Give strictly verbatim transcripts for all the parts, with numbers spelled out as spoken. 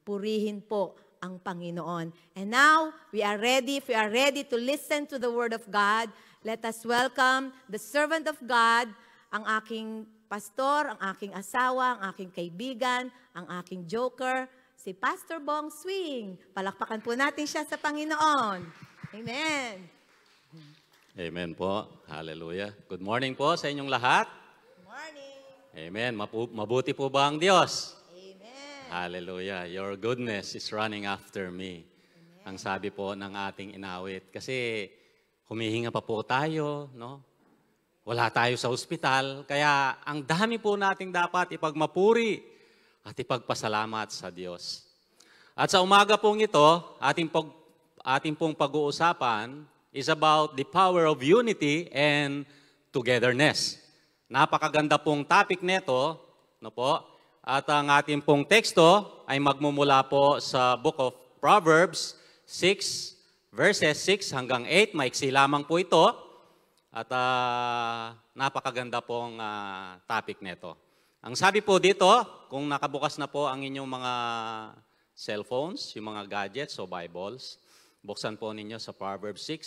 purihin po ang Panginoon. And now, we are ready. If we are ready to listen to the Word of God, let us welcome the servant of God, ang aking pastor, ang aking asawa, ang aking kaibigan, ang aking joker, si Pastor Bong Swing. Palakpakan po natin siya sa Panginoon. Amen. Amen po. Hallelujah. Good morning po sa inyong lahat. Good morning. Amen. Mapu mabuti po ba ang Diyos? Amen. Hallelujah. Your goodness is running after me. Amen. Ang sabi po ng ating inawit. Kasi humihinga pa po tayo, no? Wala tayo sa ospital. Kaya ang dami po nating dapat ipagmapuri at ipagpasalamat sa Diyos. At sa umaga pong ito, ating, pag, ating pong pag-uusapan is about the power of unity and togetherness. Napakaganda pong topic nito, no po? At ang ating pong teksto ay magmumula po sa Book of Proverbs six, verses six hanggang eight. Maiksi lamang po ito. At uh, napakaganda pong uh, topic nito. Ang sabi po dito, kung nakabukas na po ang inyong mga cellphones, yung mga gadgets o Bibles, buksan po ninyo sa Proverbs six,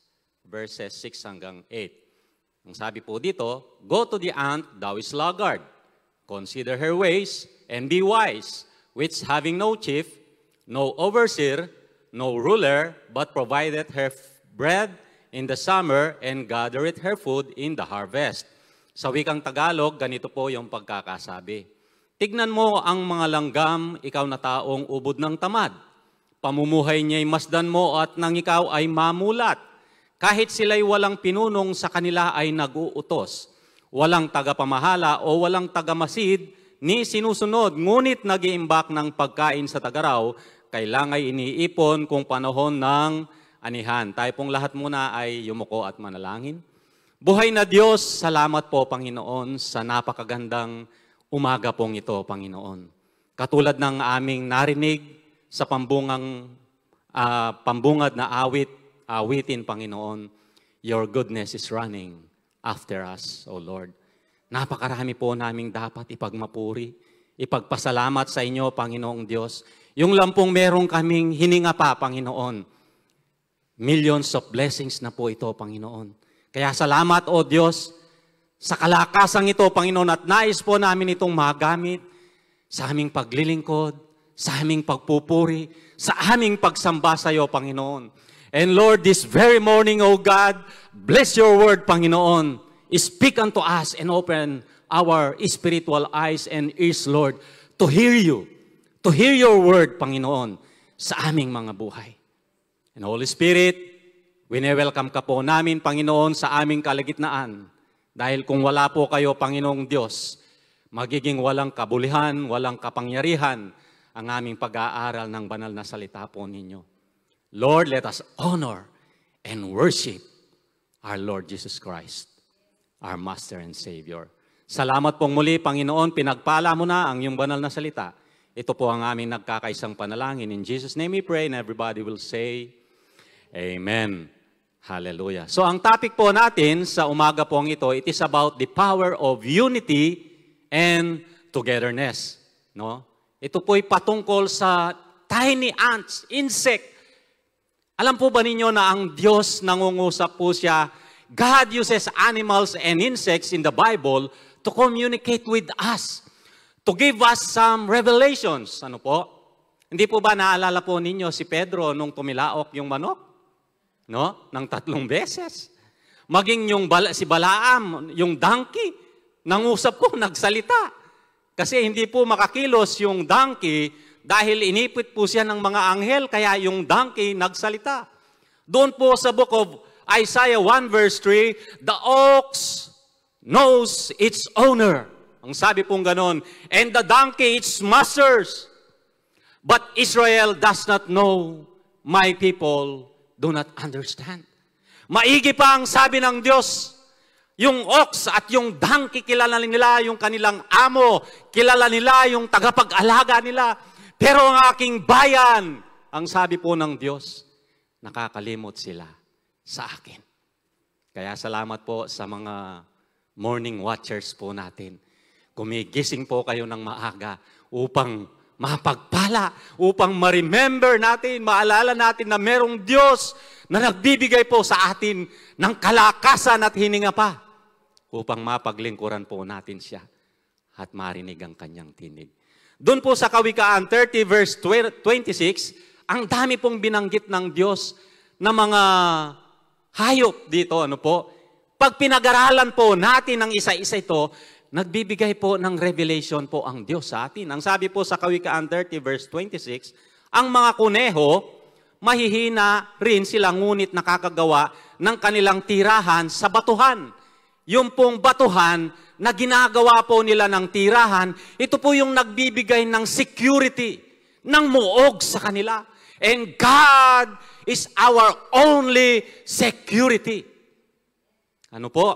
verses six hanggang eight. Ang sabi po dito, go to the ant, thou is sluggard. Consider her ways, and be wise, which having no chief, no overseer, no ruler, but provideth her bread in the summer, and gathereth her food in the harvest. Sa wikang Tagalog, ganito po yung pagkakasabi. Tignan mo ang mga langgam, ikaw na taong ubod ng tamad. Pamumuhay niya'y masdan mo at nang ikaw ay mamulat. Kahit sila'y walang pinunong, sa kanila ay nag-uutos. Walang tagapamahala o walang tagamasid, ni sinusunod, ngunit nag-iimbak ng pagkain sa tagaraw, kailangay iniipon kung panahon ng anihan. Tayo pong lahat muna ay yumuko at manalangin. Buhay na Diyos, salamat po Panginoon sa napakagandang umaga pong ito, Panginoon. Katulad ng aming narinig sa pambungang, uh, pambungad na awit, awitin, Panginoon, your goodness is running after us, O Lord. Napakarami po naming dapat ipagmapuri, ipagpasalamat sa inyo, Panginoong Diyos. Yung lampong merong kaming hininga pa, Panginoon, millions of blessings na po ito, Panginoon. Kaya salamat, O Diyos, sa kalakasang ito, Panginoon, at nais po namin itong magamit sa aming paglilingkod, sa aming pagpupuri, sa aming pagsamba sa iyo, Panginoon. And Lord, this very morning, O God, bless your word, Panginoon. Speak unto us and open our spiritual eyes and ears, Lord, to hear you, to hear your word, Panginoon, sa aming mga buhay. And Holy Spirit, wini-welcome ka po namin, Panginoon, sa aming kalagitnaan. Dahil kung wala po kayo, Panginoong Diyos, magiging walang kabulihan, walang kapangyarihan ang aming pag-aaral ng banal na salita po ninyo. Lord, let us honor and worship our Lord Jesus Christ, our Master and Savior. Salamat pong muli, Panginoon, pinagpala mo na ang iyong banal na salita. Ito po ang aming nagkakaisang panalangin. In Jesus' name we pray, and everybody will say, Amen. Hallelujah. So ang topic po natin sa umaga pong ito, it is about the power of unity and togetherness. No? Ito po'y patungkol sa tiny ants, insect. Alam po ba ninyo na ang Diyos nangungusap po siya? God uses animals and insects in the Bible to communicate with us, to give us some revelations. Ano po? Hindi po ba naalala po ninyo si Pedro nung tumilaok yung manok? No? Nang tatlong beses. Maging yung bala, si Balaam, yung donkey, nangusap po, nagsalita. Kasi hindi po makakilos yung donkey dahil inipit po siya ng mga anghel, kaya yung donkey nagsalita. Doon po sa book of Isaiah one verse three, the ox knows its owner. Ang sabi pong ganon, and the donkey its masters. But Israel does not know, my people do not understand. Maigi pa ang sabi ng Diyos, yung ox at yung donkey, kilala nila yung kanilang amo, kilala nila yung tagapag-alaga nila. Pero ang aking bayan, ang sabi po ng Diyos, nakakalimot sila sa akin. Kaya salamat po sa mga morning watchers po natin. Kumigising po kayo ng maaga upang mapagpala, upang ma-remember natin, maalala natin na merong Diyos na nagbibigay po sa atin ng kalakasan at hininga pa, upang mapaglingkuran po natin siya at marinig ang kanyang tinig. Doon po sa Kawikaan thirty verse twenty-six, ang dami pong binanggit ng Diyos na mga hayop dito, ano po. Pag pinag-aralan po natin ang isa-isa ito, nagbibigay po ng revelation po ang Diyos sa atin. Ang sabi po sa Kawikaan thirty verse twenty-six, ang mga kuneho, mahihina rin sila ngunit nakakagawa ng kanilang tirahan sa batuhan. Yung pong batuhan na ginagawa po nila ng tirahan, ito po yung nagbibigay ng security, ng muog sa kanila. And God is our only security. Ano po?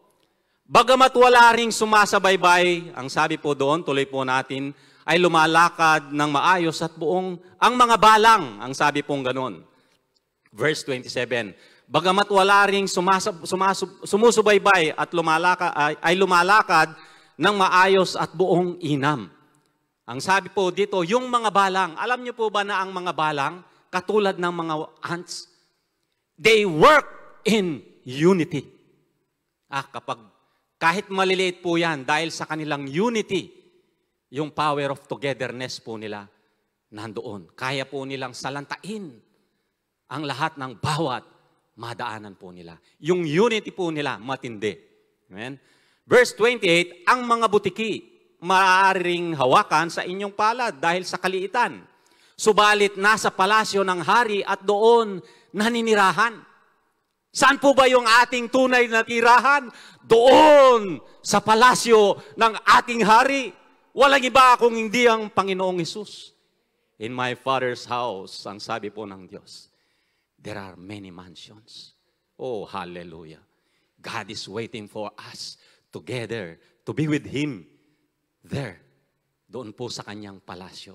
Bagamat wala ring sumasabaybay, ang sabi po doon, tuloy po natin, ay lumalakad ng maayos at buong ang mga balang, ang sabi pong ganun. Verse twenty-seven, bagamat wala ring sumasab, sumasub, sumusubaybay at lumalaka, ay, ay lumalakad ng maayos at buong inam. Ang sabi po dito, yung mga balang, alam niyo po ba na ang mga balang, katulad ng mga ants, they work in unity. Ah, kapag kahit maliliit po yan, dahil sa kanilang unity, yung power of togetherness po nila nandoon. Kaya po nilang salantain ang lahat ng bawat madaanan po nila. Yung unity po nila, matindi. Amen? Verse twenty-eight, ang mga butiki, maaaring hawakan sa inyong palad dahil sa kaliitan. Subalit nasa palasyo ng hari at doon naninirahan. Saan po ba yung ating tunay na tirahan? Doon sa palasyo ng ating hari. Walang iba kung hindi ang Panginoong Hesus. In my Father's house, ang sabi po ng Diyos, there are many mansions. Oh, hallelujah. God is waiting for us together to be with Him there. Doon po sa kanyang palasyo.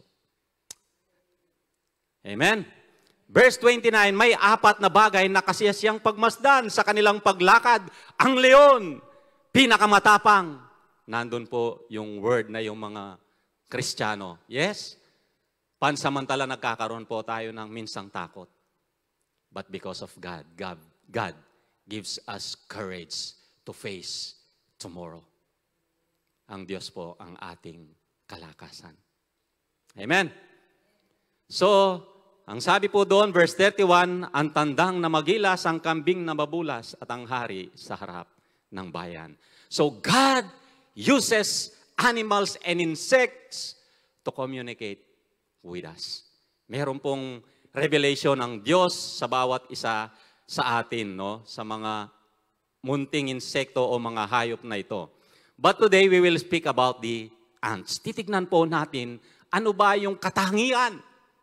Amen? Verse twenty-nine, may apat na bagay na kasiyasiyang pagmasdan sa kanilang paglakad. Ang leon, pinakamatapang. Nandun po yung word na yung mga Kristiyano. Yes? Pansamantala nagkakaroon po tayo ng minsang takot. But because of God, God, God gives us courage to face tomorrow. Ang Diyos po ang ating kalakasan. Amen? So, ang sabi po doon, verse thirty-one, ang tandang na magilas, ang kambing na mabulas, at ang hari sa harap ng bayan. So, God uses animals and insects to communicate with us. Meron pong revelation ng Diyos sa bawat isa sa atin, no? Sa mga munting insekto o mga hayop na ito. But today, we will speak about the ants. Titignan po natin, ano ba yung katangian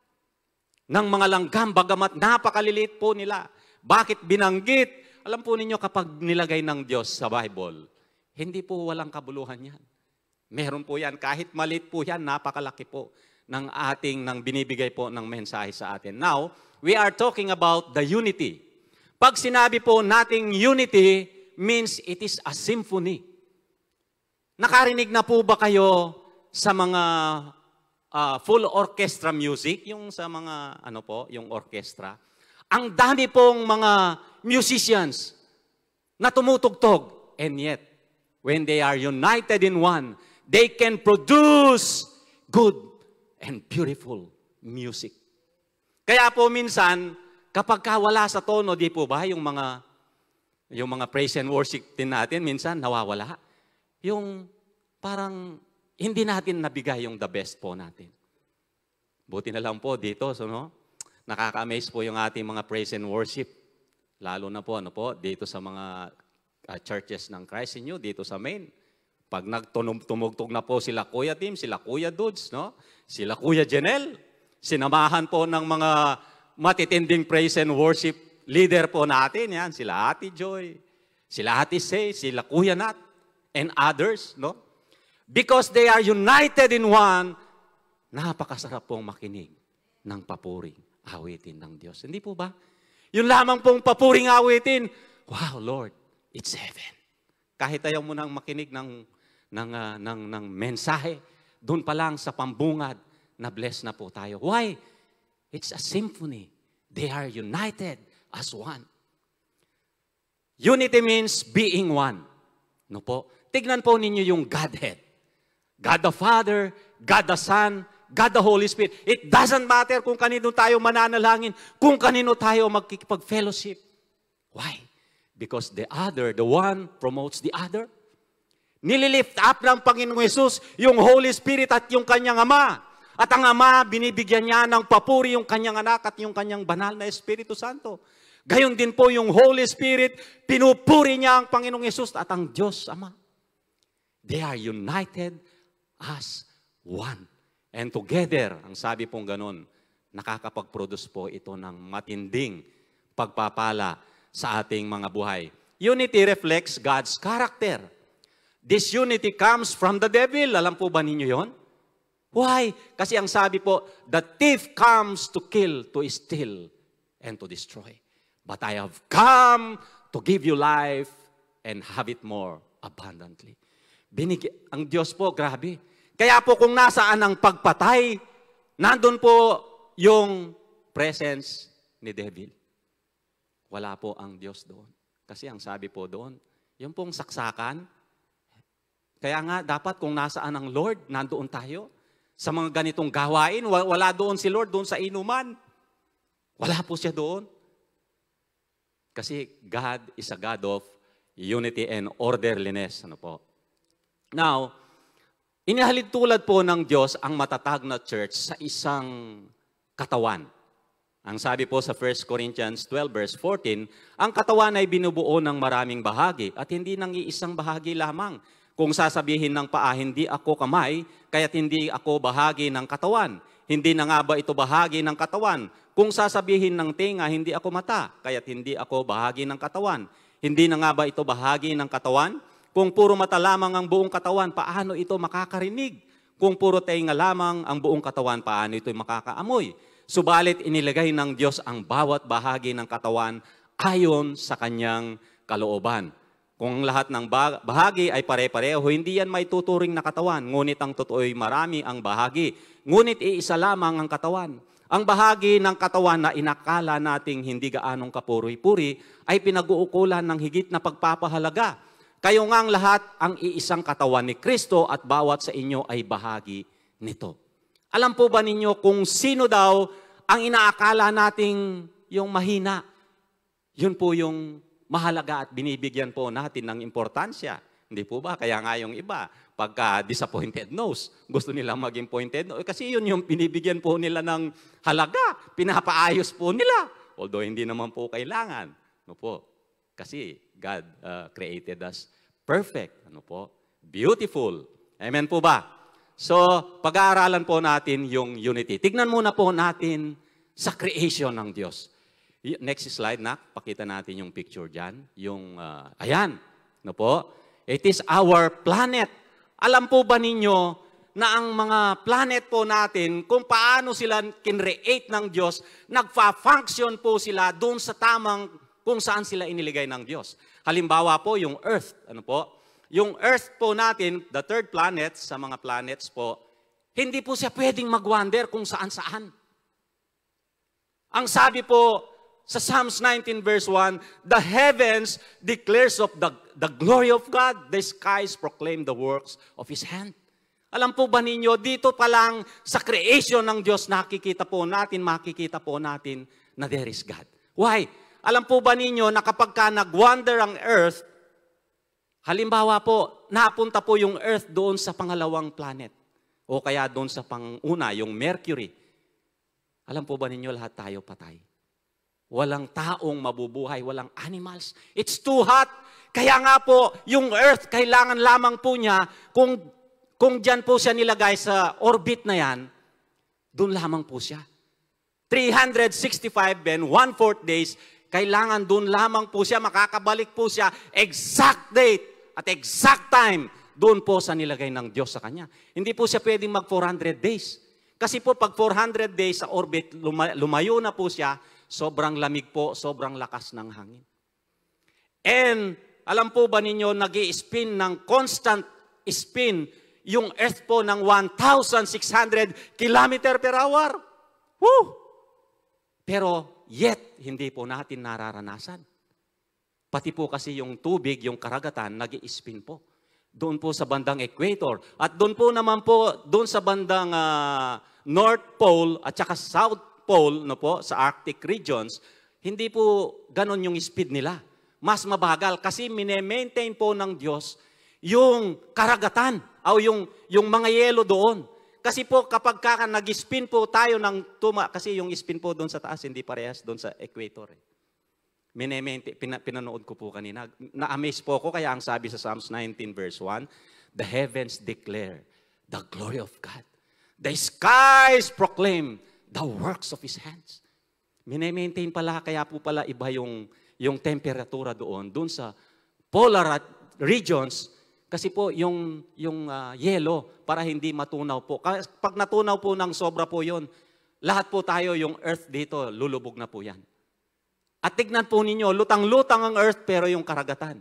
ng mga langgam, bagamat napakaliliit po nila. Bakit binanggit? Alam po ninyo, kapag nilagay ng Diyos sa Bible, hindi po walang kabuluhan yan. Meron po yan. Kahit maliit po yan, napakalaki po ng ating, ng binibigay po ng mensahe sa atin. Now, we are talking about the unity. Pag sinabi po nating unity, means it is a symphony. Nakarinig na po ba kayo sa mga uh, full orchestra music? Yung sa mga, ano po, yung orchestra. Ang dami pong mga musicians na tumutugtog. And yet, when they are united in one, they can produce good and beautiful music. Kaya po minsan, kapag wala sa tono, di po ba, yung mga, yung mga praise and worship din natin, minsan nawawala. Yung parang hindi natin nabigay yung the best po natin. Buti na lang po dito, so no? Nakaka-amaze po yung ating mga praise and worship. Lalo na po, ano po, dito sa mga uh, churches ng Christ in You, dito sa main. Pag nagtumugtog na po sila Kuya Tim, sila Kuya Dudes, no? Sila Kuya Janel, sinamahan po ng mga matitinding praise and worship leader po natin, yan, sila Ate Joy, sila Ate Say, sila Kuya Nat, and others, no? Because they are united in one, napakasarap pong makinig ng papuring awitin ng Diyos. Hindi po ba? Yung lamang pong papuring awitin, wow, Lord, it's heaven. Kahit ayaw mo nang makinig ng, ng, uh, ng, ng mensahe, doon pa lang sa pambungad, na bless na po tayo. Why? It's a symphony. They are united as one. Unity means being one. No po? Tignan po ninyo yung Godhead. God the Father, God the Son, God the Holy Spirit. It doesn't matter kung kanino tayo mananalangin, kung kanino tayo magkikipag-fellowship. Why? Because the other, the one, promotes the other. Nililift up ng Panginoong Yesus yung Holy Spirit at yung kanyang Ama. At ang Ama, binibigyan niya ng papuri yung kanyang anak at yung kanyang banal na Espiritu Santo. Gayon din po yung Holy Spirit, pinupuri niya ang Panginoong Yesus at ang Diyos Ama. They are united as one. And together, ang sabi pong ganun, nakakapag-produce po ito ng matinding pagpapala sa ating mga buhay. Unity reflects God's character. This unity comes from the devil. Alam po ba ninyo yon? Why? Kasi ang sabi po, the thief comes to kill, to steal, and to destroy. But I have come to give you life and have it more abundantly. Binig ang Diyos po, grabe. Kaya po kung nasaan ang pagpatay, nandun po yung presence ni devil. Wala po ang Diyos doon. Kasi ang sabi po doon, yung pong saksakan, kaya nga dapat kung nasaan ang Lord, nandoon tayo. Sa mga ganitong gawain, wala doon si Lord, doon sa inuman. Wala po siya doon. Kasi God is a God of unity and orderliness. Ano po? Now, inihalid tulad po ng Diyos ang matatag na church sa isang katawan. Ang sabi po sa First Corinthians twelve verse fourteen, ang katawan ay binubuo ng maraming bahagi at hindi ng iisang bahagi lamang. Kung sasabihin ng paa, hindi ako kamay, kaya't hindi ako bahagi ng katawan. Hindi na nga ba ito bahagi ng katawan? Kung sasabihin ng tenga, hindi ako mata, kaya't hindi ako bahagi ng katawan. Hindi na nga ba ito bahagi ng katawan? Kung puro mata lamang ang buong katawan, paano ito makakarinig? Kung puro tenga lamang ang buong katawan, paano ito makakaamoy? Subalit inilagay ng Diyos ang bawat bahagi ng katawan ayon sa kanyang kalooban. Kung lahat ng bahagi ay pare-pareho, hindi yan may tuturing na katawan. Ngunit ang totoo'y marami ang bahagi. Ngunit iisa lamang ang katawan. Ang bahagi ng katawan na inakala nating hindi gaanong kapuri-puri ay pinag-uukulan ng higit na pagpapahalaga. Kayo ngang lahat ang iisang katawan ni Kristo at bawat sa inyo ay bahagi nito. Alam po ba ninyo kung sino daw ang inaakala nating yung mahina? Yun po yung mahalaga at binibigyan po natin ng importansya. Hindi po ba? Kaya nga yung iba, pagka disappointed nose, gusto nilang maging pointed nose. Kasi yun yung binibigyan po nila ng halaga. Pinapaayos po nila. Although hindi naman po kailangan. Ano po? Kasi God uh, created us perfect. Ano po? Beautiful. Amen po ba? So, pag-aaralan po natin yung unity. Tignan muna po natin sa creation ng Diyos. Next slide, nak. Pakita natin yung picture dyan. Yung, uh, ayan. No po? It is our planet. Alam po ba ninyo na ang mga planet po natin, kung paano sila kinreate ng Diyos, nagfa-function po sila doon sa tamang kung saan sila iniligay ng Diyos. Halimbawa po, yung Earth. Ano po? Yung Earth po natin, the third planet, sa mga planets po, hindi po siya pwedeng mag-wander kung saan-saan. Ang sabi po, sa Psalms nineteen verse one, the heavens declares of the, the glory of God, the skies proclaim the works of His hand. Alam po ba ninyo, dito pa lang sa creation ng Diyos, nakikita po natin, makikita po natin na there is God. Why? Alam po ba ninyo na kapag ka nag-wander ang earth, halimbawa po, napunta po yung earth doon sa pangalawang planet, o kaya doon sa panguna, yung Mercury. Alam po ba ninyo, lahat tayo patay. Walang taong mabubuhay, walang animals. It's too hot. Kaya nga po, yung earth, kailangan lamang po niya, kung, kung dyan po siya nilagay sa orbit na yan, doon lamang po siya. three hundred sixty-five and one-fourth days, kailangan doon lamang po siya, makakabalik po siya, exact date at exact time, doon po sa nilagay ng Diyos sa kanya. Hindi po siya pwedeng mag four hundred days. Kasi po pag four hundred days sa orbit, lumayo na po siya, sobrang lamig po, sobrang lakas ng hangin. And alam po ba ninyo, nag-i-spin ng constant spin yung earth po ng one thousand six hundred kilometer per hour. Woo! Pero yet, hindi po natin nararanasan. Pati po kasi yung tubig, yung karagatan, nag-i-spin po. Doon po sa bandang equator. At doon po naman po, doon sa bandang uh, North Pole at saka South Pole, no po, sa Arctic regions, hindi po ganon yung speed nila. Mas mabagal kasi mine-maintain po ng Diyos yung karagatan o yung, yung mga yelo doon. Kasi po kapag ka, nag-spin po tayo ng tuma, kasi yung spin po doon sa taas, hindi parehas doon sa equator. Eh. Mine-maintain, pina, pinanood ko po kanina. Na-amaze po ako, kaya ang sabi sa Psalms nineteen verse one, the heavens declare the glory of God. The skies proclaim the works of His hands. Mine-maintain pala, kaya po pala iba yung, yung temperatura doon, doon sa polar regions, kasi po yung, yung uh, yelo, para hindi matunaw po. Pag natunaw po ng sobra po yun, lahat po tayo, yung earth dito, lulubog na po yan. At tignan po ninyo, lutang-lutang ang earth, pero yung karagatan,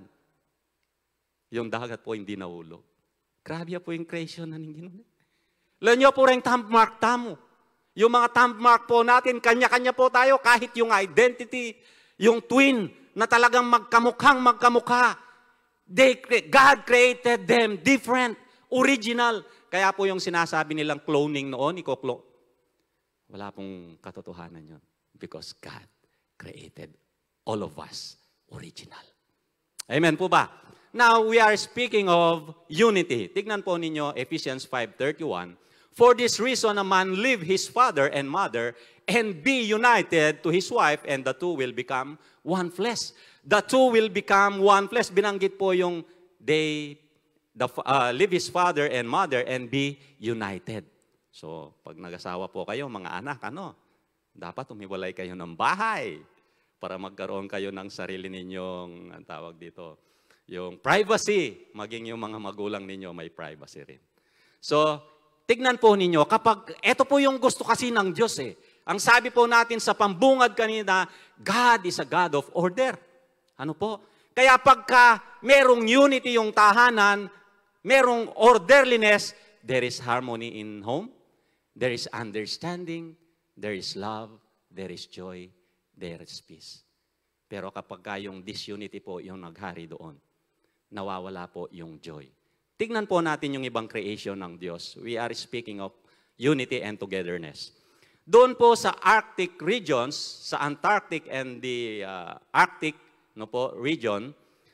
yung dagat po hindi nahulog. Grabe po yung creation na ninyo. Alam nyo po rin thumb mark tamo. Yung mga thumb mark po natin, kanya-kanya po tayo, kahit yung identity, yung twin, na talagang magkamukhang magkamukha. They, God created them different, original. Kaya po yung sinasabi nilang cloning noon, iko-clone. Wala pong katotohanan yun. Because God created all of us original. Amen po ba? Now, we are speaking of unity. Tignan po ninyo, Ephesians five thirty-one. For this reason, a man leave his father and mother and be united to his wife, and the two will become one flesh. The two will become one flesh. Binanggit po yung they the, uh, leave his father and mother and be united. So, pag nag-asawa po kayo, mga anak, ano? Dapat umiwalay kayo ng bahay para magkaroon kayo ng sarili ninyong, ang tawag dito, yung privacy. Maging yung mga magulang ninyo may privacy rin. So, tignan po ninyo, kapag, eto po yung gusto kasi ng Diyos eh. Ang sabi po natin sa pambungad kanina, God is a God of order. Ano po? Kaya pagka merong unity yung tahanan, merong orderliness, there is harmony in home, there is understanding, there is love, there is joy, there is peace. Pero kapag yung disunity po yung naghari doon, nawawala po yung joy. Tignan po natin yung ibang creation ng Diyos. We are speaking of unity and togetherness. Doon po sa Arctic regions, sa Antarctic and the uh, Arctic no po, region,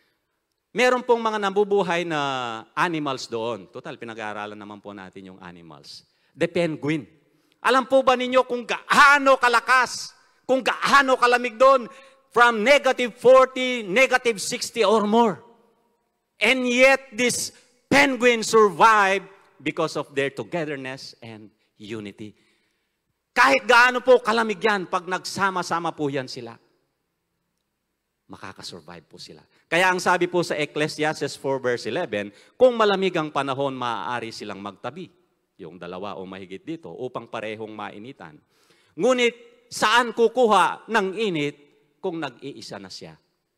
meron pong mga nabubuhay na animals doon. Total, pinag-aaralan naman po natin yung animals. The penguin. Alam po ba ninyo kung gaano kalakas, kung gaano kalamig doon? From negative forty, negative sixty or more. And yet, this penguin survived because of their togetherness and unity. Kahit gaano po kalamig yan, pag nagsama-sama po yan sila, makakasurvive po sila. Kaya ang sabi po sa Ecclesiastes four verse eleven, kung malamig ang panahon, maaari silang magtabi, yung dalawa o mahigit dito, upang parehong mainitan. Ngunit, saan kukuha ng init kung nag-iisa na siya?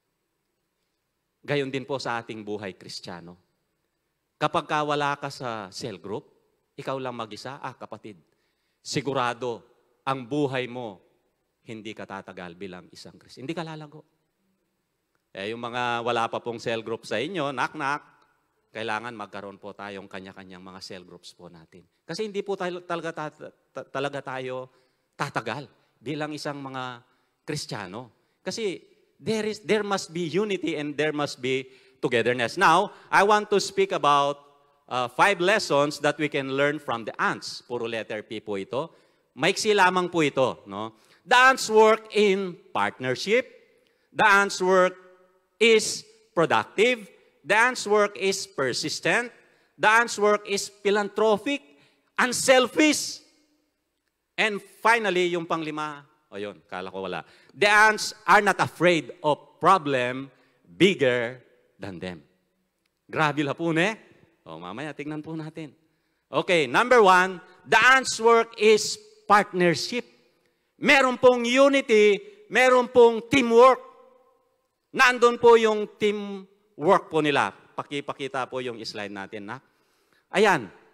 Gayon din po sa ating buhay Kristiyano. Kapag ka wala ka sa cell group, ikaw lang mag-isa, ah kapatid, sigurado ang buhay mo, hindi ka tatagal bilang isang Kristiyano. Hindi ka lalago. Eh, yung mga wala pa pong cell group sa inyo, knock-knock, kailangan magkaroon po tayong kanya-kanyang mga cell groups po natin. Kasi hindi po tayo, talaga, talaga tayo tatagal bilang isang mga Kristiyano. Kasi there, is, there must be unity and there must be togetherness. Now, I want to speak about uh, five lessons that we can learn from the ants. Puro letter P po ito. Maiksi lamang po ito. No? The ants work in partnership. The ants work is productive. The ants work is persistent. The ants work is philanthropic, unselfish. And finally, yung panglima, o yun, kala ko wala. The ants are not afraid of problem bigger than them. Grabe la po, ne? O, mamaya, tignan po natin. Okay, number one, the ants work is partnership. Meron pong unity, meron pong teamwork. Nandun po yung teamwork po nila. Pakipakita po yung slide natin, na. Ayan,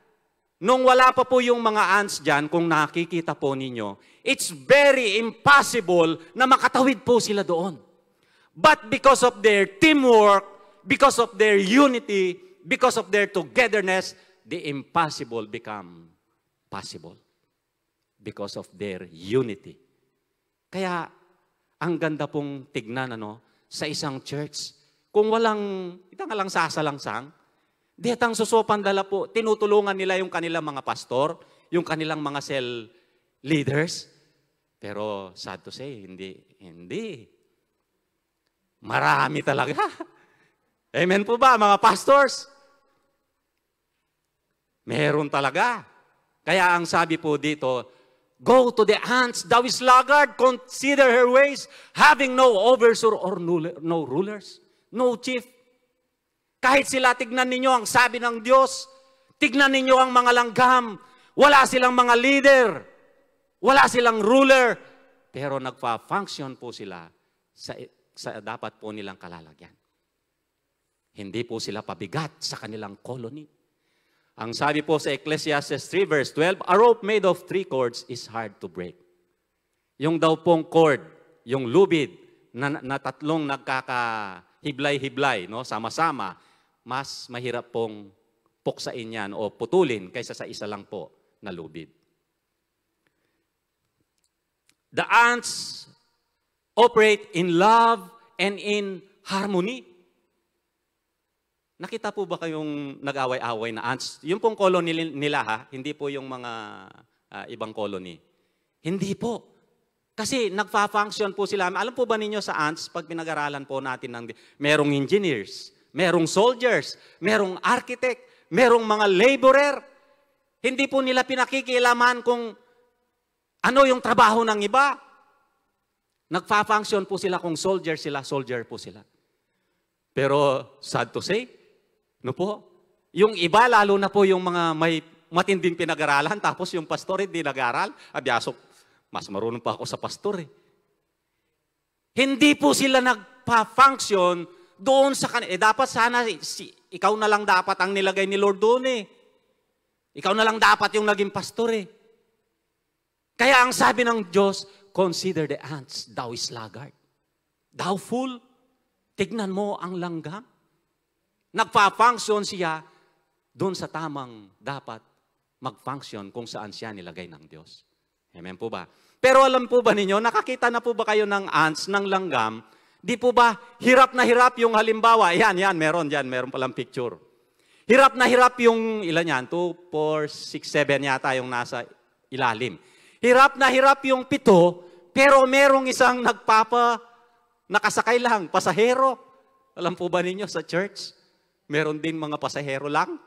nung wala pa po yung mga ants dyan, kung nakikita po ninyo, it's very impossible na makatawid po sila doon. But because of their teamwork, because of their unity, because of their togetherness, the impossible become possible. Because of their unity. Kaya, ang ganda pong tignan ano, sa isang church. Kung walang, ita nga lang sasalangsang, di hatang susopan dala po, tinutulungan nila yung kanilang mga pastor, yung kanilang mga cell leaders. Pero sad to say, hindi, hindi. Marami talaga. Amen po ba, mga pastors? Meron talaga. Kaya ang sabi po dito, go to the ants, thou sluggard, consider her ways, having no overseer or no rulers, no chief. Kahit sila, tignan ninyo ang sabi ng Diyos, tignan ninyo ang mga langgam, wala silang mga leader, wala silang ruler, pero nagpa-function po sila sa, sa dapat po nilang kalalagyan. Hindi po sila pabigat sa kanilang colony. Ang sabi po sa Ecclesiastes three verse twelve, a rope made of three cords is hard to break. Yung daw pong cord, yung lubid na, na tatlong nagkakahiblay-hiblay, no, sama-sama, mas mahirap pong puksain yan o putulin kaysa sa isa lang po na lubid. The ants operate in love and in harmony. Nakita po ba kayong nag-away-away na ants? Yung pong colony nila ha, hindi po yung mga uh, ibang colony. Hindi po. Kasi nagfa-function po sila. Alam po ba ninyo sa ants, pag pinag-aralan po natin, ng, merong engineers, merong soldiers, merong architect, merong mga laborer. Hindi po nila pinakikialaman kung ano yung trabaho ng iba. Nagfa-function po sila kung soldier sila, soldier po sila. Pero sad to say, no po, yung iba, lalo na po yung mga may matinding pinag-aralan, tapos yung pastor hindi nag-aral, abyasok, mas marunong pa ako sa pastor eh. Hindi po sila nagpa-function doon sa kanila. Eh dapat sana, si, ikaw na lang dapat ang nilagay ni Lord doon eh. Ikaw na lang dapat yung naging pastor eh. Kaya ang sabi ng Diyos, consider the ants, thou sluggard. Thou fool, tignan mo ang langgam. Nagpa-function siya doon sa tamang dapat mag-function kung saan siya nilagay ng Diyos. Amen po ba? Pero alam po ba ninyo, nakakita na po ba kayo ng ants, ng langgam? Di po ba hirap na hirap yung halimbawa? Yan, yan, meron dyan, meron palang picture. Hirap na hirap yung, ilan yan? two, four, six, seven yata yung nasa ilalim. Hirap na hirap yung pito, pero merong isang nagpapa, nakasakay lang, pasahero. Alam po ba ninyo sa church? Meron din mga pasahero lang.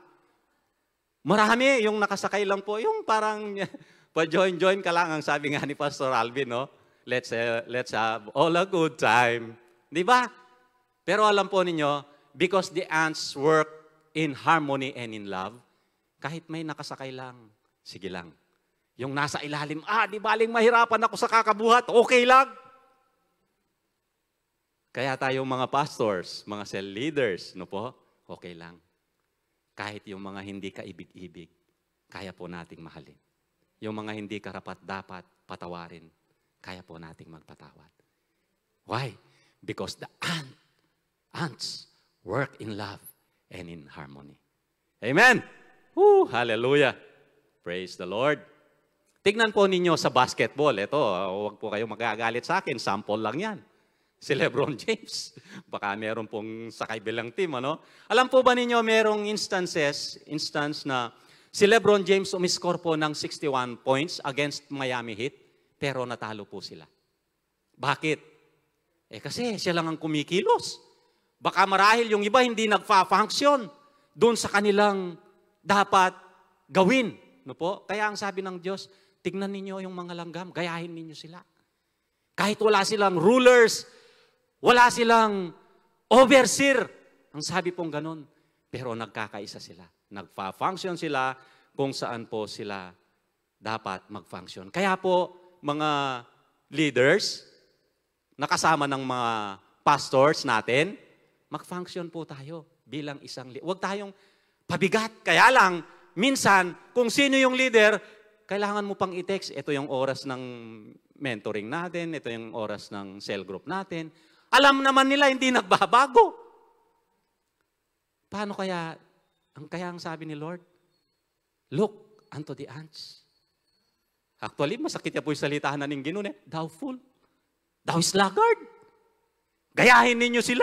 Marami yung nakasakay lang po, yung parang pa-join-join ka lang, ang sabi nga ni Pastor Alvin, no? Let's, uh, let's have all a good time. Di ba? Pero alam po ninyo, because the ants work in harmony and in love, kahit may nakasakay lang, sige lang. Yung nasa ilalim, ah, di baling mahirapan ako sa kakabuhat, okay lang. Kaya tayong mga pastors, mga cell leaders, no po, okay lang. Kahit yung mga hindi kaibig-ibig, kaya po nating mahalin. Yung mga hindi karapat-dapat patawarin, kaya po nating magpatawad. Why? Because the ant, ants work in love and in harmony. Amen! Woo! Hallelujah! Praise the Lord! Tignan po ninyo sa basketball. Ito, huwag po kayo magagalit sa akin. Sample lang yan. Si LeBron James. Baka meron pong sa kaibilang team, ano? Alam po ba ninyo, merong instances, instance na si LeBron James umiscore po ng sixty-one points against Miami Heat, pero natalo po sila. Bakit? Eh kasi siya lang ang kumikilos. Baka marahil yung iba hindi nagfa-function doon sa kanilang dapat gawin. No po? Kaya ang sabi ng Diyos, tignan ninyo yung mga langgam, gayahin ninyo sila. Kahit wala silang rulers, wala silang overseer. Ang sabi pong ganun. Pero nagkakaisa sila. Nagfa-function sila kung saan po sila dapat mag-function. Kaya po, mga leaders, nakasama ng mga pastors natin, mag-function po tayo bilang isang leader. Huwag tayong pabigat. Kaya lang, minsan, kung sino yung leader, kailangan mo pang i-text, ito yung oras ng mentoring natin, ito yung oras ng cell group natin. Alam naman nila, hindi nagbabago. Paano kaya, ang kaya ang sabi ni Lord, look unto the ants. Actually, masakit niya po yung salitahan na ng Ginoon eh. Thou fool, thou sluggard. Gayahin ninyo sila.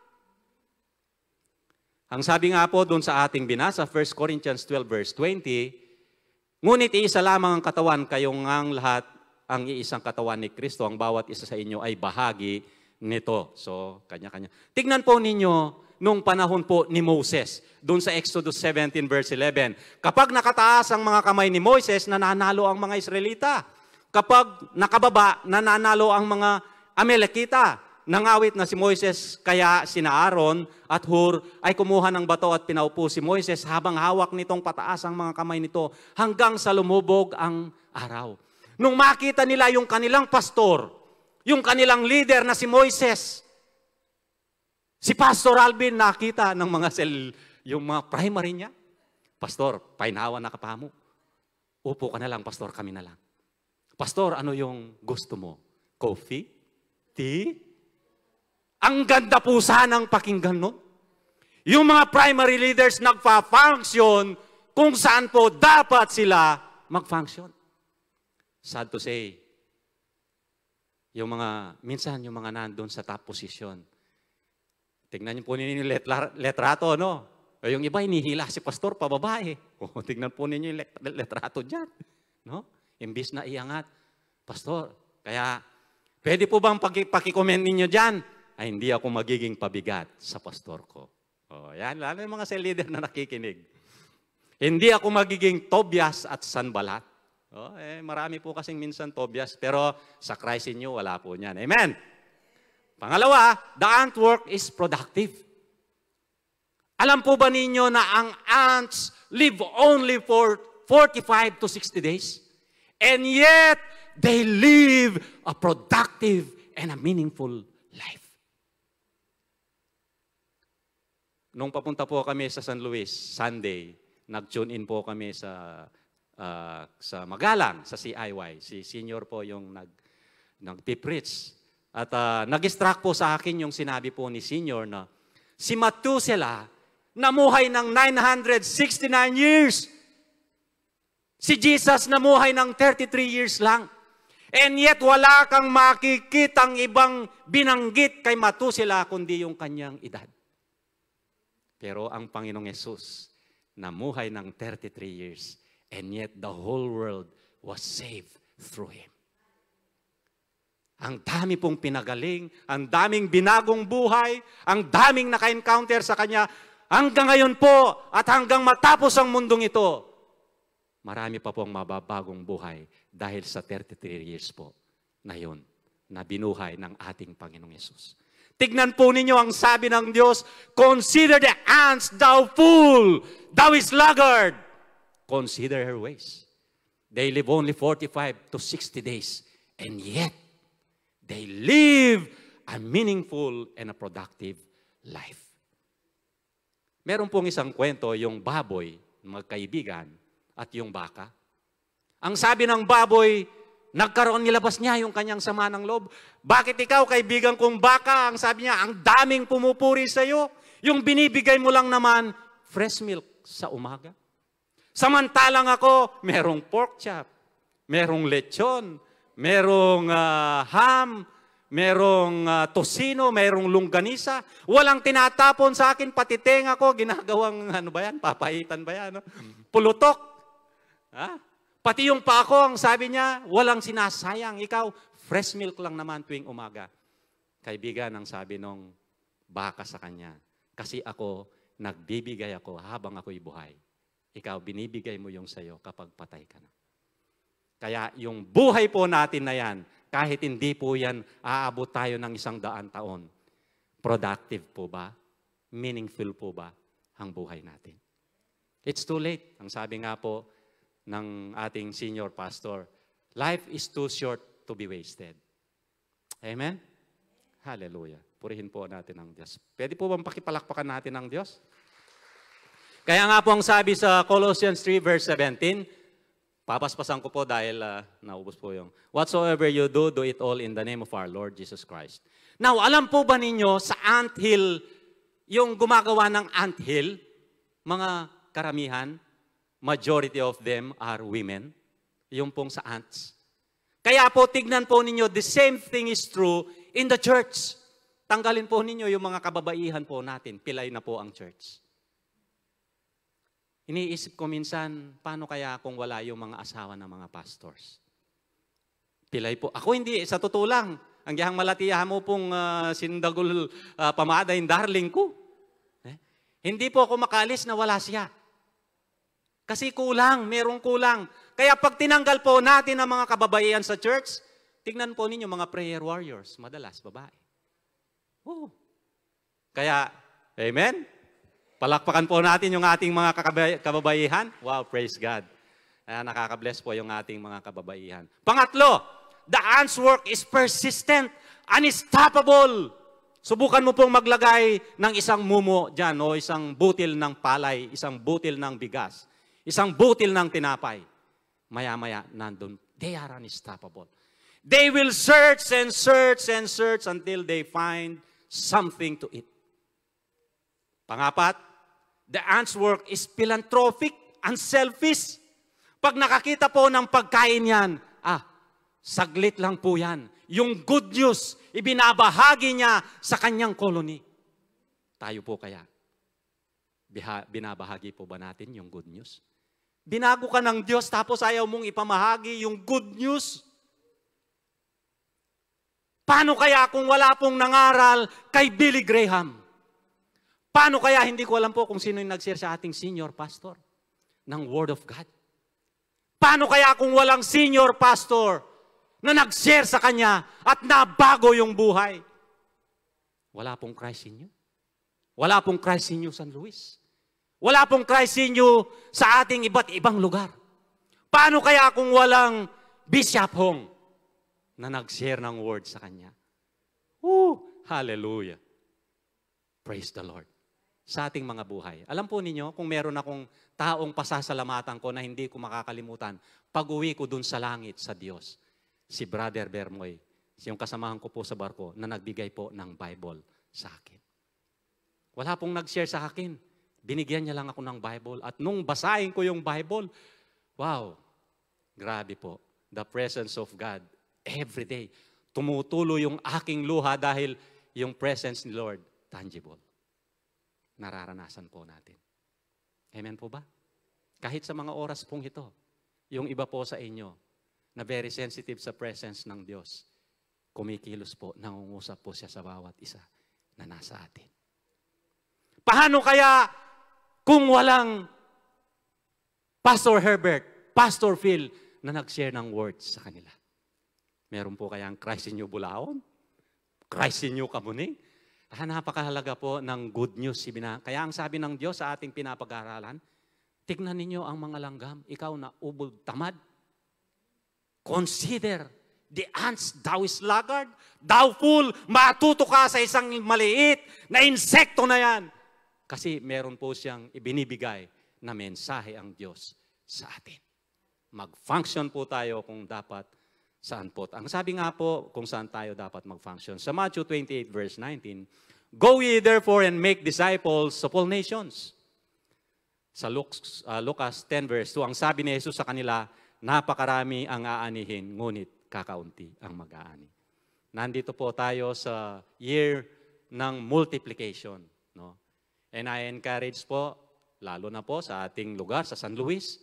Ang sabi nga po doon sa ating binasa, First Corinthians twelve verse twenty, ngunit iisa lamang ang katawan, kayong ngang lahat ang iisang katawan ni Kristo, ang bawat isa sa inyo ay bahagi nito. So, kanya-kanya. Tignan po ninyo nung panahon po ni Moses, doon sa Exodus seventeen verse eleven. Kapag nakataas ang mga kamay ni Moses, nananalo ang mga Israelita. Kapag nakababa, nananalo ang mga Amalekita. Nangawit na si Moises, kaya sina Aaron at Hur ay kumuha ng bato at pinaupo si Moises habang hawak nitong pataas ang mga kamay nito hanggang sa lumubog ang araw. Nung makita nila yung kanilang pastor, yung kanilang leader na si Moises, si Pastor Alvin nakita ng mga sel, yung mga primary niya, Pastor, painawa na kapamo. Upo ka na lang, Pastor, kami na lang. Pastor, ano yung gusto mo? Coffee? Tea? Ang ganda po sanang pakinggan nun. Yung mga primary leaders nagpa-function kung saan po dapat sila mag-function. Sad to say, yung mga, minsan yung mga nandun sa top position, tignan niyo po ninyo yung letra, letrato, no? O yung iba, inihila si pastor, pababae. O, tignan po ninyo yung letrato dyan. No? Imbis na iangat, pastor, kaya, pwede po bang paki-comment ninyo dyan? Ay, hindi ako magiging pabigat sa pastor ko. O, yan, lalo yung mga cell leader na nakikinig. Hindi ako magiging Tobias at Sanbalat. O, eh, marami po kasing minsan Tobias, pero sa Christ in you, wala po niyan. Amen? Pangalawa, the ant work is productive. Alam po ba ninyo na ang ants live only for forty-five to sixty days? And yet, they live a productive and a meaningful life. Nung papunta po kami sa San Luis, Sunday, nag-tune in po kami sa uh, sa Magalang, sa C I Y. Si senior po yung nag, nag-preach. At uh, nag-extract po sa akin yung sinabi po ni senior na si Methuselah namuhay ng nine hundred sixty-nine years. Si Jesus namuhay ng thirty-three years lang. And yet wala kang makikitang ibang binanggit kay Methuselah kundi yung kanyang edad. Pero ang Panginoong Yesus namuhay ng thirty-three years and yet the whole world was saved through Him. Ang dami pong pinagaling, ang daming binagong buhay, ang daming naka-encounter sa Kanya. Hanggang ngayon po at hanggang matapos ang mundong ito, marami pa pong mababagong buhay dahil sa thirty-three years po na yun na binuhay ng ating Panginoong Yesus. Tignan po ninyo ang sabi ng Diyos, consider the ants, thou fool, thou sluggard. Consider her ways. They live only forty-five to sixty days, and yet they live a meaningful and a productive life. Meron pong isang kwento, yung baboy, magkaibigan, at yung baka. Ang sabi ng baboy, nagkaroon nilabas niya yung kanyang sama ng loob. Bakit ikaw, kaibigan kong baka, ang sabi niya, ang daming pumupuri sa iyo. Yung binibigay mo lang naman, fresh milk sa umaga. Samantalang ako, merong pork chop, merong lechon, merong uh, ham, merong uh, tosino, merong longganisa. Walang tinatapon sa akin, pati tenga ko, ginagawang, ano ba yan, papaitan ba yan, no? Pulutok. Ha? Pati yung pako, ang sabi niya, walang sinasayang. Ikaw, fresh milk lang naman tuwing umaga. Kaibigan, ang sabi nung baka sa kanya, kasi ako, nagbibigay ako habang ako'y buhay. Ikaw, binibigay mo yung sayo kapag patay ka na. Kaya yung buhay po natin na yan, kahit hindi po yan, aabot tayo ng isang daan taon. Productive po ba? Meaningful po ba ang buhay natin? It's too late. Ang sabi nga po ng ating senior pastor, life is too short to be wasted. Amen? Hallelujah. Purihin po natin ang Diyos. Pwede po bang pakipalakpakan natin ang Diyos? Kaya nga po ang sabi sa Colossians three verse seventeen, papaspasan ko po dahil uh, naubos po yung, whatsoever you do, do it all in the name of our Lord Jesus Christ. Now, alam po ba ninyo sa anthill, yung gumagawa ng anthill, mga karamihan, majority of them are women, yung pong sa ants. Kaya po, tignan po ninyo, the same thing is true in the church. Tanggalin po ninyo yung mga kababaihan po natin, pilay na po ang church. Iniisip ko minsan, paano kaya kung wala yung mga asawa ng mga pastors? Pilay po. Ako hindi, sa totoo lang, ang gihang malatiyahan mo pong uh, sindagul uh, pamada yung darling ko. Eh? Hindi po ako makalis na wala siya. Kasi kulang, merong kulang. Kaya pag tinanggal po natin ang mga kababaihan sa church, tignan po ninyo mga prayer warriors, madalas babae. Oh. Kaya, amen? Palakpakan po natin yung ating mga kababaihan. Wow, praise God. Uh, nakaka-bless po yung ating mga kababaihan. Pangatlo, the ants' work is persistent, unstoppable. Subukan mo pong maglagay ng isang mumo dyan, o isang butil ng palay, isang butil ng bigas, isang butil ng tinapay. Maya-maya, nandun. They are unstoppable. They will search and search and search until they find something to eat. Pangapat, the ants' work is philanthropic, unselfish. Pag nakakita po ng pagkain yan, ah, saglit lang po yan. Yung good news, ibinabahagi niya sa kanyang colony. Tayo po kaya, binabahagi po ba natin yung good news? Binago ka ng Diyos tapos ayaw mong ipamahagi yung good news? Paano kaya kung wala pong nangaral kay Billy Graham? Paano kaya, hindi ko alam po kung sino yung nag-share sa ating senior pastor ng Word of God. Paano kaya kung walang senior pastor na nag-share sa kanya at nabago yung buhay? Wala pong Christ in you. Wala pong Christ in you, San Luis. Wala pong Christ in you sa ating iba't ibang lugar. Paano kaya kung walang Bishop Hong na nag-share ng word sa kanya? Woo! Hallelujah! Praise the Lord. Sa ating mga buhay. Alam po ninyo, kung meron akong taong pasasalamatan ko na hindi ko makakalimutan, pag-uwi ko dun sa langit, sa Diyos, si Brother Bermoy, yung kasamahan ko po sa barko, na nagbigay po ng Bible sa akin. Wala pong nag-share sa akin. Binigyan niya lang ako ng Bible. At nung basahin ko yung Bible, wow, grabe po. The presence of God, every day. Tumutulo yung aking luha dahil yung presence ni Lord, tangible. Nararanasan po natin. Amen po ba? Kahit sa mga oras pong ito, yung iba po sa inyo, na very sensitive sa presence ng Diyos, kumikilos po, nangungusap po siya sa bawat isa na nasa atin. Paano kaya kung walang Pastor Herbert, Pastor Phil, na nag-share ng words sa kanila? Meron po kayang Christ in you Bulaon? Christ in you Kamuning? Ah, napakahalaga po ng good news. Kaya ang sabi ng Diyos sa ating pinapag-aralan, tignan ninyo ang mga langgam, ikaw na ubod tamad. Consider the ants, thou is laggard, thou fool, matuto ka sa isang maliit na insekto na yan. Kasi meron po siyang ibinibigay na mensahe ang Diyos sa atin. Mag-function po tayo kung dapat saan po. Ang sabi nga po kung saan tayo dapat mag-function. Sa Matthew twenty-eight verse nineteen, go ye therefore and make disciples of all nations. Sa Lucas, uh, Lucas ten verse two, ang sabi ni Jesus sa kanila, napakarami ang aanihin, ngunit kakaunti ang mag-aani. Nandito po tayo sa year ng multiplication. No? And I encourage po, lalo na po sa ating lugar, sa San Luis,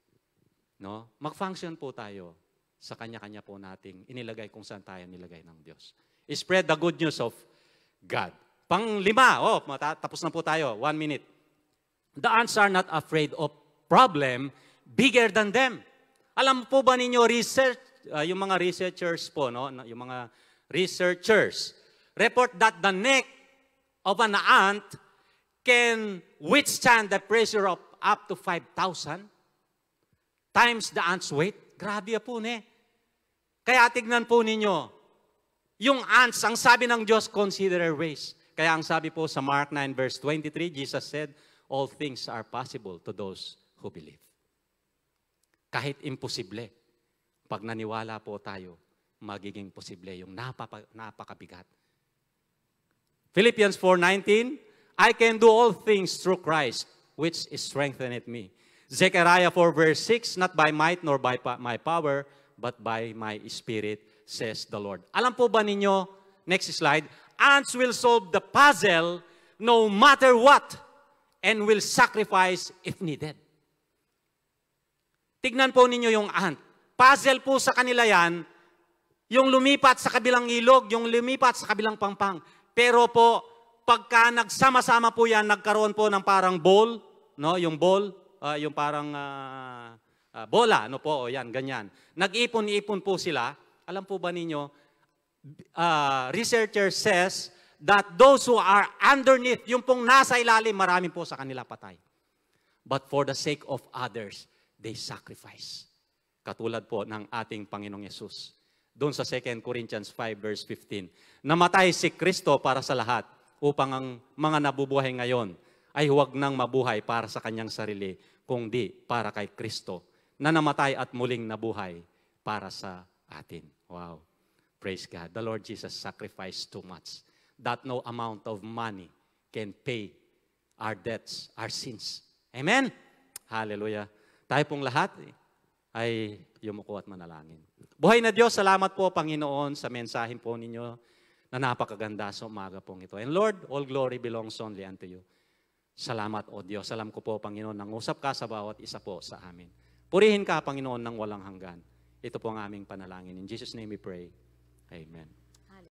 no? Mag-function po tayo sa kanya-kanya po nating inilagay kung saan tayo nilagay ng Diyos. Spread the good news of God. Pang-lima, oh, tapos na po tayo, one minute. The ants are not afraid of problem bigger than them. Alam po ba ninyo, research, uh, yung mga researchers po, no? Yung mga researchers, report that the neck of an ant can withstand the pressure of up to five thousand times the ant's weight. Grabe po, ne? Kaya tignan po ninyo, yung ants, ang sabi ng Diyos, consider their ways. Kaya ang sabi po sa Mark nine verse twenty-three, Jesus said, all things are possible to those who believe. Kahit imposible, pag naniwala po tayo, magiging posible yung napapa, napakabigat. Philippians four nineteen, I can do all things through Christ, which strengtheneth me. Zechariah four verse six, not by might nor by my power, but by my spirit, says the Lord. Alam po ba ninyo, next slide, ants will solve the puzzle no matter what and will sacrifice if needed. Tignan po ninyo yung ant. Puzzle po sa kanila yan, yung lumipat sa kabilang ilog, yung lumipat sa kabilang pangpang. Pero po, pagka nagsama-sama po yan, nagkaroon po ng parang ball, no? Yung ball, uh, yung parang uh, uh, bola, no po, o yan, ganyan. Nag-ipon-ipon po sila. Alam po ba ninyo, uh, researcher says that those who are underneath, yung pong nasa ilalim, marami po sa kanila patay. But for the sake of others, they sacrifice. Katulad po ng ating Panginoong Yesus. Doon sa Second Corinthians five verse fifteen. Namatay si Kristo para sa lahat upang ang mga nabubuhay ngayon ay huwag nang mabuhay para sa kanyang sarili, kundi para kay Kristo na namatay at muling nabuhay para sa atin. Wow. Praise God. The Lord Jesus sacrificed too much that no amount of money can pay our debts, our sins. Amen? Hallelujah. Tayo pong lahat ay yumuko at manalangin. Buhay na Diyos, salamat po Panginoon sa mensahe po ninyo na napakaganda sa umaga pong ito. And Lord, all glory belongs only unto you. Salamat o Diyos. Alam ko po Panginoon, nangusap ka sa bawat isa po sa amin. Purihin ka Panginoon ng walang hanggan. Ito po ang aming panalangin. In Jesus' name we pray. Amen.